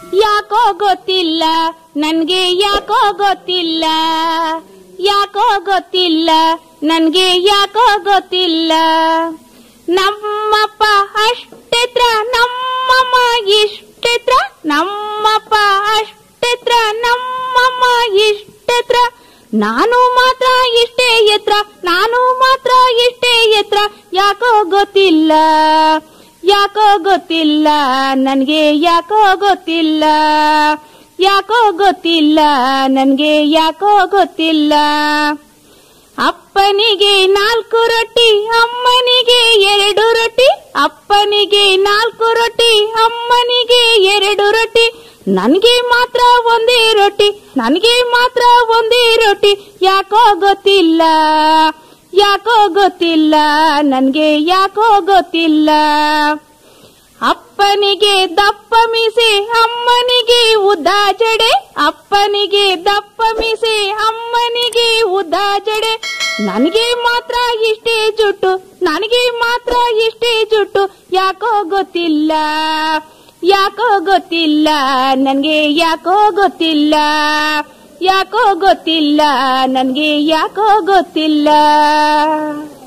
ಯಾಕೋ ಗೊತ್ತಿಲ್ಲ ನನ್ಗೆ ಯಾಕೋ ಗೊತ್ತಿಲ್ಲ ಯಾಕೋ ಗೊತ್ತಿಲ್ಲ ನನ್ಗೆ ಯಾಕೋ ಗೊತ್ತಿಲ್ಲ ನಮ್ಮಪ್ಪ ಅಷ್ಟೆತ್ರ ನಮ್ಮಮ್ಮ ಇಷ್ಟೆತ್ರ ನಮ್ಮಪ್ಪ ಅಷ್ಟೆತ್ರ ನಮ್ಮಮ್ಮ ಇಷ್ಟೆತ್ರ ನಾನು ಮಾತ್ರ ಇಷ್ಟೇ ಎತ್ರ ನಾನು ಮಾತ್ರ ಇಷ್ಟೇ ಎತ್ರ ಯಾಕೋ ಗೊತ್ತಿಲ್ಲ ಯಾಕೋ ಗೊತ್ತಿಲ್ಲ ನನ್ಗೆ ಯಾಕೋ ಗೊತ್ತಿಲ್ಲ ಯಾಕೋ ಗೊತ್ತಿಲ್ಲ ನನ್ಗೆ ಯಾಕೋ ಗೊತ್ತಿಲ್ಲ ಅಪ್ಪನಿಗೆ 4 ರೊಟ್ಟಿ ಅಮ್ಮನಿಗೆ 2 ರೊಟ್ಟಿ ಅಪ್ಪನಿಗೆ 4 ರೊಟ್ಟಿ ಅಮ್ಮನಿಗೆ 2 ರೊಟ್ಟಿ ನನ್ಗೆ ಮಾತ್ರ ಒಂದೇ ರೊಟ್ಟಿ ನನ್ಗೆ ಮಾತ್ರ ಒಂದೇ ರೊಟ್ಟಿ ಯಾಕೋ ಗೊತ್ತಿಲ್ಲ ಯಾಕೋ ಗೊತ್ತಿಲ್ಲ ನನ್ಗೆ ಯಾಕೋ ಗೊತ್ತಿಲ್ಲ ಅಪ್ಪನಿಗೆ ದಪ್ಪ ಮೀಸೆ ಅಮ್ಮನಿಗೆ ಉದ್ದ ಜಡೆ ಅಪ್ಪನಿಗೆ ದಪ್ಪ ಮೀಸೆ ಅಮ್ಮನಿಗೆ ಉದ್ದ ಜಡೆ ನನಗೆ ಮಾತ್ರ ಇಷ್ಟೇ ಜುಟ್ಟು ನನಗೆ ಮಾತ್ರ ಇಷ್ಟೇ ಜುಟ್ಟು ಯಾಕೋ ಗೊತ್ತಿಲ್ಲ ಯಾಕೋ ಗೊತ್ತಿಲ್ಲ ನನ್ಗೆ ಯಾಕೋ ಗೊತ್ತಿಲ್ಲ ಯಾಕೋ ಗೊತ್ತಿಲ್ಲ ನನ್ಗೆ ಯಾಕೋ ಗೊತ್ತಿಲ್ಲ